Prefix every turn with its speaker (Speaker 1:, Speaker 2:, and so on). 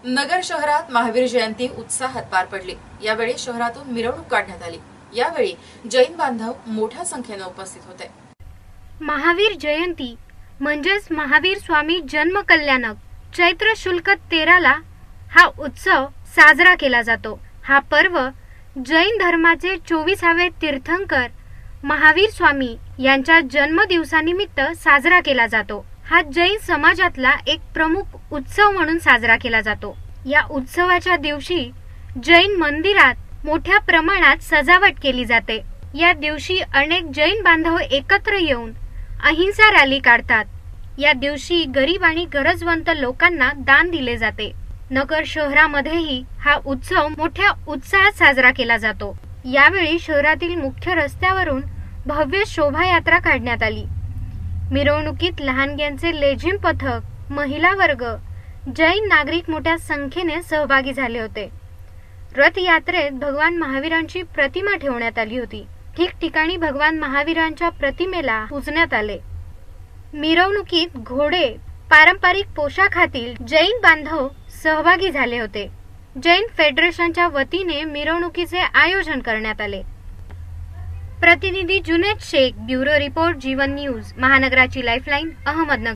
Speaker 1: नगर शहरात महावीर जयंती उत्साहात पार पडली। यावेळी शहरातून मिरवणूक काढण्यात आली। यावेळी जैन बांधव मोठ्या संख्येने उपस्थित होते।
Speaker 2: महावीर जयंती म्हणजेच महावीर स्वामी जन्म कल्याणक चैत्र शुल्क 13 हा उत्सव साजरा केला जातो। हा पर्व जैन धर्माचे 24वे तीर्थंकर महावीर स्वामी यांच्या जन्मदिवसानिमित्त साजरा केला जातो। हा जैन समाजातला एक प्रमुख उत्सव म्हणून साजरा केला जातो। या उत्सवाच्या दिवशी जैन मंदिरात मोठ्या प्रमाणात सजावट केली जाते। या दिवशी अनेक जैन बांधव एकत्र येऊन अहिंसा रॅली काढतात। या दिवशी गरीब आणि गरजवंत लोकांना दान दिले जाते। नगर शहरामध्येही हा उत्सव मोठ्या उत्साहात साजरा केला जातो। यावेळी शहरातील मुख्य रस्त्यावरून भव्य शोभायात्रा काढण्यात आली। मिरवणुकीत लहानग्यांचे लेझिम पथक, महिला वर्ग, जैन नागरिक मोठ्या संख्येने सहभागी झाले होते। रथ यात्रेत भगवान महावीरांची प्रतिमा ठेवण्यात आली होती। ठिकठिकाणी भगवान महावीरांच्या प्रतिमेला पूजण्यात आले। मिरवणुकीत घोडे, पारंपरिक पोशाखातील जैन बांधव सहभागी झाले होते। जैन फेडरेशनच्या वतीने मिरवणुकीचे आयोजन करण्यात आले। प्रतिनिधी Juned Shaikh, bureau report, Jeevan news, महानगराची लाईफलाईन, अहमदनगर।